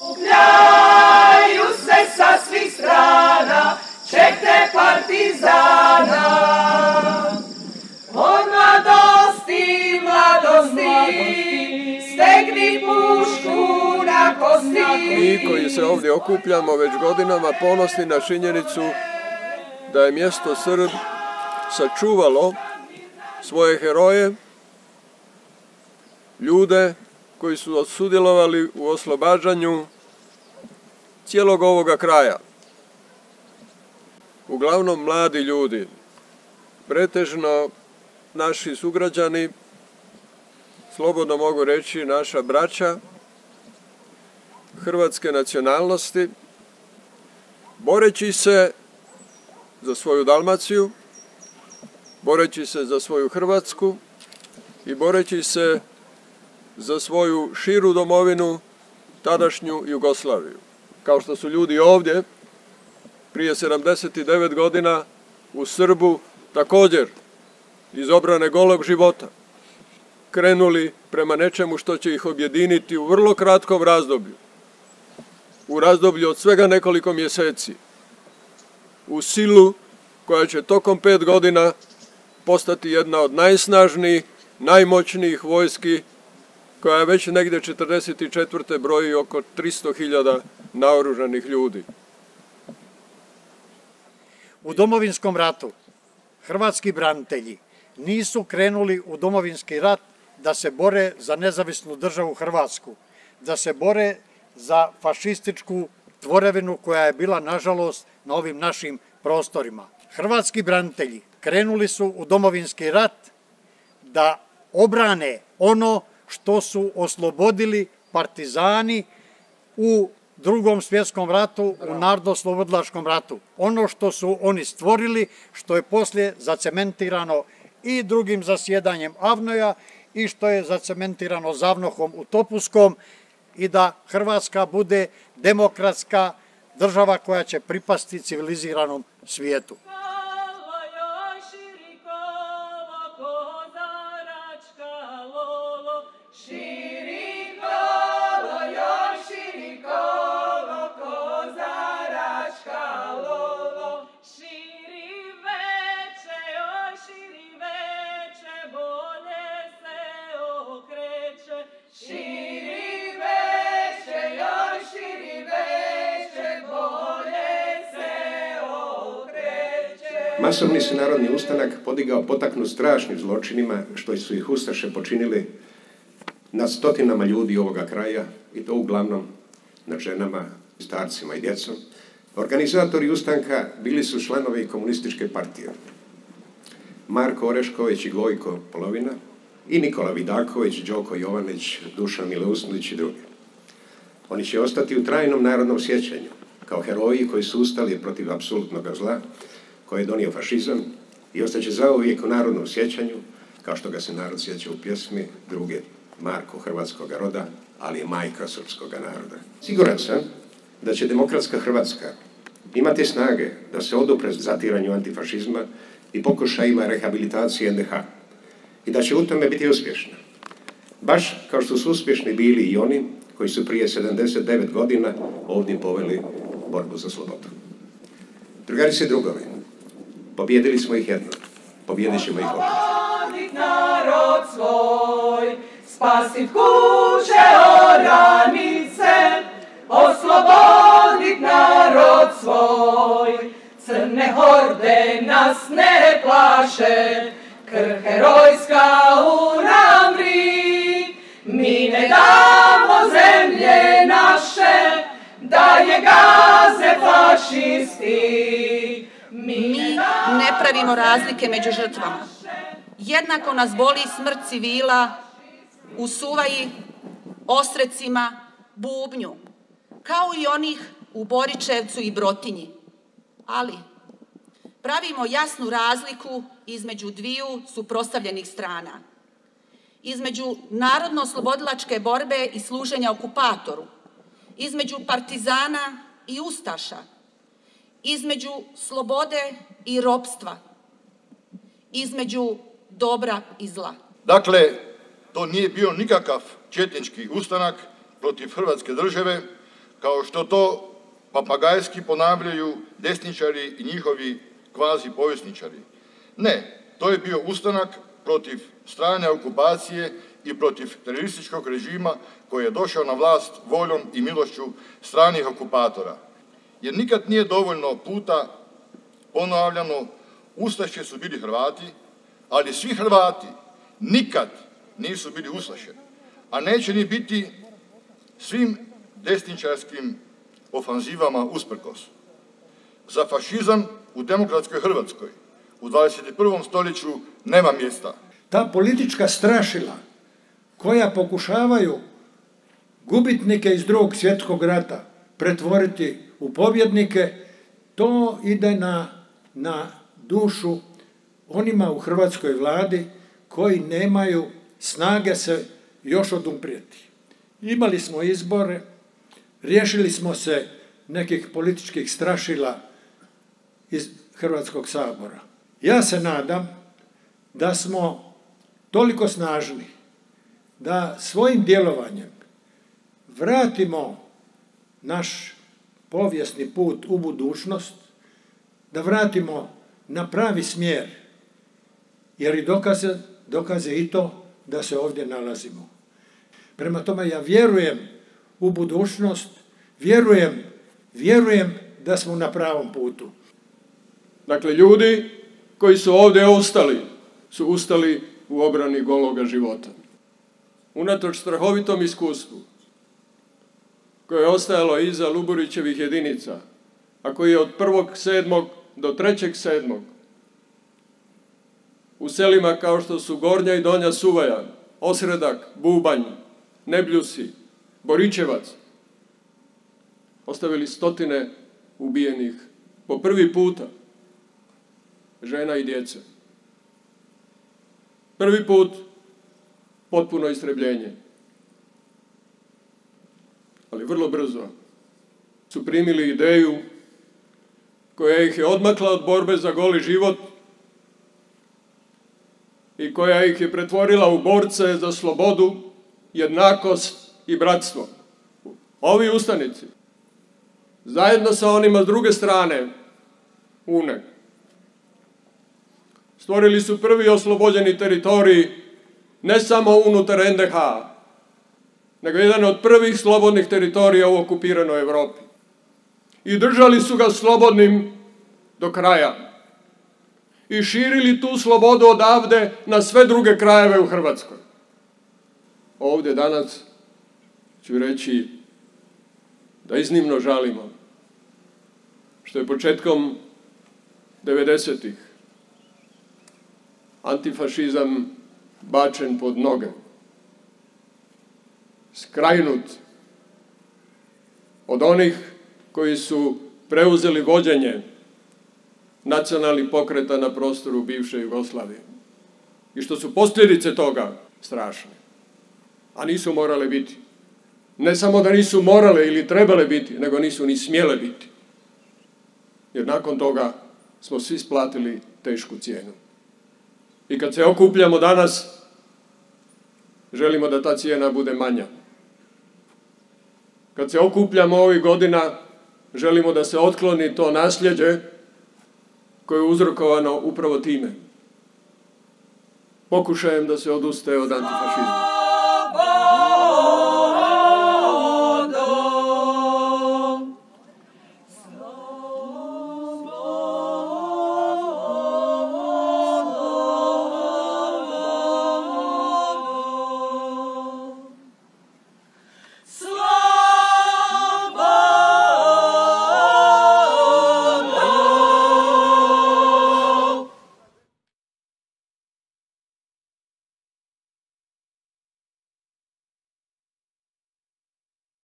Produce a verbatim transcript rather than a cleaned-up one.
Okupljaju se sa svih strana, čekte partizana. Od mladosti, mladosti, stegni pušku na kosti. Mi koji se ovdje okupljamo već godinama ponosni na činjenicu da je mjesto Srb sačuvalo svoje heroje, ljude koji su sudjelovali u oslobađanju cijelog ovoga kraja. Uglavnom mladi ljudi, pretežno naši sugrađani, slobodno mogu reći naša braća hrvatske nacionalnosti, boreći se za svoju Dalmaciju, boreći se za svoju Hrvatsku i boreći se za svoju širu domovinu, tadašnju Jugoslaviju. Kao što su ljudi ovdje prije sedamdeset devet godina u Srbu također iz obrane golog života krenuli prema nečemu što će ih objediniti u vrlo kratkom razdoblju, u razdoblju od svega nekoliko mjeseci, u silu koja će tokom pet godina postati jedna od najsnažnijih, najmoćnijih vojski, koja je već negdje četrdeset četvrte broji oko tristo hiljada naoružanih ljudi. U Domovinskom ratu hrvatski branitelji nisu krenuli u Domovinski rat da se bore za nezavisnu državu Hrvatsku, da se bore za fašističku tvorevinu koja je bila, nažalost, na ovim našim prostorima. Hrvatski branitelji krenuli su u Domovinski rat da obrane ono što su oslobodili partizani u Drugom svjetskom ratu, u Narodnooslobodilačkom ratu. Ono što su oni stvorili, što je poslije zacementirano i drugim zasjedanjem Avnoja i što je zacementirano Zavnohom u Topuskom, i da Hrvatska bude demokratska država koja će pripasti civiliziranom svijetu. Masovni se narodni ustanak podigao potaknut strašnim zločinima što su ih ustaše počinili nad stotinama ljudi ovoga kraja, i to uglavnom nad ženama, starcima i djecom. Organizatori ustanka bili su članovi komunističke partije. Marko Orešković i Gojko Polovina i Nikola Vidaković, Đoko Jovanić, Dušan Mileusnić i drugi. Oni će ostati u trajnom narodnom sjećanju kao heroji koji su ustali protiv apsolutnog zla koji je donio fašizam, i ostaće zauvijek u narodnom sjećanju, kao što ga se narod sjeća u pjesmi druge Marko hrvatskog roda, ali je majka srpskog naroda. Siguran sam da će demokratska Hrvatska imati snage da se odupre zatiranju antifašizma i pokušajima rehabilitacije en de ha i da će u tome biti uspješna. Baš kao što su uspješni bili i oni koji su prije sedamdeset devet godina ovdje poveli borbu za slobodu. Drugarice i drugovi, pobjedili smo ih jedno, pobjedit ćemo ih opet. Oslobodit narod svoj, spasit kuće oranice, oslobodit narod svoj, crne horde nas ne plaše, krv herojska u nam vri, mi ne damo zemlje naše, da je gaze fašisti. Mi ne pravimo razlike među žrtvama. Jednako nas boli smrt civila u Suvaji, Osrecima, Bubnju, kao i onih u Boričevcu i Brotinji. Ali pravimo jasnu razliku između dviju suprotstavljenih strana. Između narodno-oslobodilačke borbe i služenja okupatoru, između partizana i ustaša, između slobode i ropstva, između dobra i zla. Dakle, to nije bio nikakav četnički ustanak protiv Hrvatske države, kao što to papagajski ponavljaju desničari i njihovi kvazi povjesničari. Ne, to je bio ustanak protiv strane okupacije i protiv terorističkog režima koji je došao na vlast voljom i milošću stranih okupatora. Jer nikad nije dovoljno puta ponavljano, ustaše su bili Hrvati, ali svi Hrvati nikad nisu bili ustaše, a neće ni biti svim desničarskim ofanzivama usprkos. Za fašizam u demokratskoj Hrvatskoj u dvadeset prvom stoljeću nema mjesta. Ta politička strašila koja pokušavaju gubitnike iz drugog svjetskog rata pretvoriti u pobjednike, to ide na, na dušu onima u hrvatskoj vladi koji nemaju snage se još oduprijeti. Imali smo izbore, riješili smo se nekih političkih strašila iz Hrvatskog sabora. Ja se nadam da smo toliko snažni da svojim djelovanjem vratimo naš povijesni put u budućnost, da vratimo na pravi smjer, jer i dokaze, dokaze i to da se ovdje nalazimo. Prema tome ja vjerujem u budućnost, vjerujem, vjerujem da smo na pravom putu. Dakle, ljudi koji su ovdje ustali, su ustali u obrani gologa života. Unatoč strahovitom iskustvu koje je ostajalo iza Luburićevih jedinica, a koji je od prvog sedmog do trećeg sedmog u selima kao što su Gornja i Donja Suvaja, Osredak, Bubanj, Nebljusi, Boričevac, ostavili stotine ubijenih po prvi puta žena i djece. Prvi put potpuno istrebljenje. Ali vrlo brzo su primili ideju koja ih je odmakla od borbe za goli život i koja ih je pretvorila u borce za slobodu, jednakost i bratstvo. Ovi ustanici, zajedno sa onima s druge strane Une, stvorili su prvi oslobođeni teritorij ne samo unutar en de ha, nego jedan od prvih slobodnih teritorija u okupiranoj Europi. I držali su ga slobodnim do kraja. I širili tu slobodu odavde na sve druge krajeve u Hrvatskoj. Ovdje danas ću reći da iznimno žalimo što je početkom devedesetih antifašizam bačen pod noge, skrajnut od onih koji su preuzeli vođenje nacionalnih pokreta na prostoru bivše Jugoslavije. I što su posljedice toga strašne. A nisu morale biti. Ne samo da nisu morale ili trebale biti, nego nisu ni smjele biti. Jer nakon toga smo svi splatili tešku cijenu. I kad se okupljamo danas, želimo da ta cijena bude manja. Kad se okupljamo ovih godina, želimo da se otkloni to nasljeđe koje je uzrokovano upravo time. Pokušajem da se odustaje od antifašizma.